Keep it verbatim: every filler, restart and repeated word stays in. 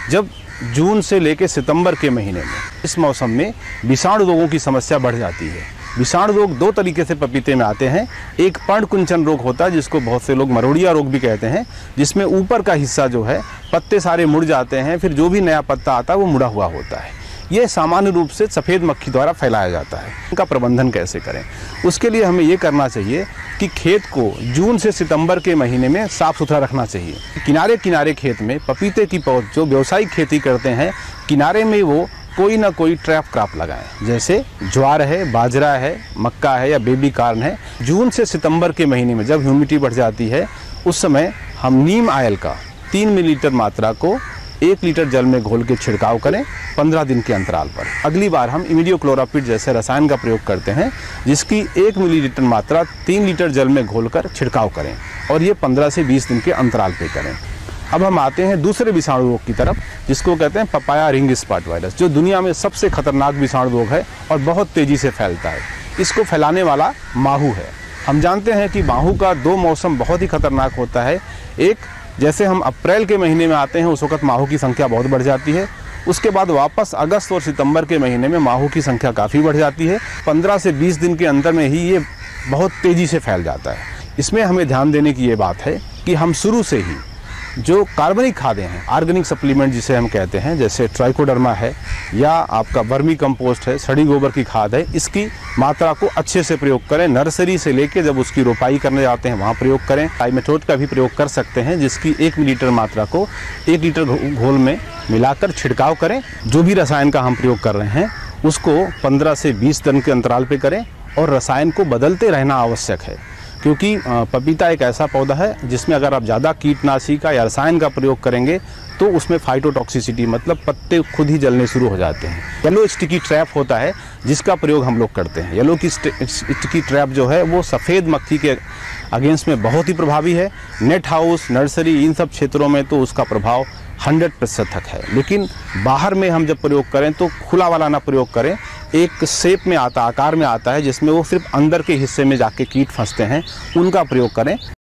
जब जून से लेकर सितंबर के महीने में इस मौसम में विषाणु रोगों की समस्या बढ़ जाती है। विषाणु रोग दो तरीके से पपीते में आते हैं। एक पर्ण कुंचन रोग होता है, जिसको बहुत से लोग मरोड़िया रोग भी कहते हैं, जिसमें ऊपर का हिस्सा जो है पत्ते सारे मुड़ जाते हैं, फिर जो भी नया पत्ता आता है वो मुड़ा हुआ होता है। ये सामान्य रूप से सफ़ेद मक्खी द्वारा फैलाया जाता है। इनका प्रबंधन कैसे करें, उसके लिए हमें ये करना चाहिए कि खेत को जून से सितंबर के महीने में साफ़ सुथरा रखना चाहिए। किनारे किनारे खेत में पपीते की पौध जो व्यावसायिक खेती करते हैं, किनारे में वो कोई ना कोई ट्रैप क्रॉप लगाएं, जैसे ज्वार है, बाजरा है, मक्का है या बेबी कॉर्न है। जून से सितंबर के महीने में जब ह्यूमिडिटी बढ़ जाती है, उस समय हम नीम आयल का तीन मिलीलीटर मात्रा को एक लीटर जल में घोल के छिड़काव करें पंद्रह दिन के अंतराल पर। अगली बार हम इमिडियोक्लोरापिड जैसे रसायन का प्रयोग करते हैं, जिसकी एक मिलीलीटर मात्रा तीन लीटर जल में घोलकर छिड़काव करें, और ये पंद्रह से बीस दिन के अंतराल पे करें। अब हम आते हैं दूसरे विषाणु रोग की तरफ, जिसको कहते हैं पपाया रिंग स्पॉट वायरस, जो दुनिया में सबसे खतरनाक विषाणु रोग है और बहुत तेज़ी से फैलता है। इसको फैलाने वाला माहू है। हम जानते हैं कि माहू का दो मौसम बहुत ही खतरनाक होता है। एक, जैसे हम अप्रैल के महीने में आते हैं, उस वक्त माहू की संख्या बहुत बढ़ जाती है। उसके बाद वापस अगस्त और सितंबर के महीने में माहू की संख्या काफ़ी बढ़ जाती है। पंद्रह से बीस दिन के अंदर में ही ये बहुत तेज़ी से फैल जाता है। इसमें हमें ध्यान देने की ये बात है कि हम शुरू से ही जो कार्बनिक खादें हैं, ऑर्गेनिक सप्लीमेंट जिसे हम कहते हैं, जैसे ट्राइकोडर्मा है या आपका वर्मी कंपोस्ट है, सड़ी गोबर की खाद है, इसकी मात्रा को अच्छे से प्रयोग करें। नर्सरी से लेके जब उसकी रोपाई करने जाते हैं वहाँ प्रयोग करें। टाइमेटोड का भी प्रयोग कर सकते हैं, जिसकी एक मिलीलीटर मात्रा को एक लीटर घोल में मिलाकर छिड़काव करें। जो भी रसायन का हम प्रयोग कर रहे हैं उसको पंद्रह से बीस दिन के अंतराल पर करें, और रसायन को बदलते रहना आवश्यक है, क्योंकि पपीता एक ऐसा पौधा है जिसमें अगर आप ज़्यादा कीटनाशी का या रसायन का प्रयोग करेंगे तो उसमें फाइटोटॉक्सिसिटी मतलब पत्ते खुद ही जलने शुरू हो जाते हैं। येलो स्टिकी ट्रैप होता है जिसका प्रयोग हम लोग करते हैं। येलो की स्टिकी ट्रैप जो है वो सफ़ेद मक्खी के अगेंस्ट में बहुत ही प्रभावी है। नेट हाउस, नर्सरी, इन सब क्षेत्रों में तो उसका प्रभाव हंड्रेड प्रतिशत तक है, लेकिन बाहर में हम जब प्रयोग करें तो खुला वाला ना प्रयोग करें। एक शेप में आता, आकार में आता है, जिसमें वो सिर्फ अंदर के हिस्से में जाके कीट फंसते हैं, उनका प्रयोग करें।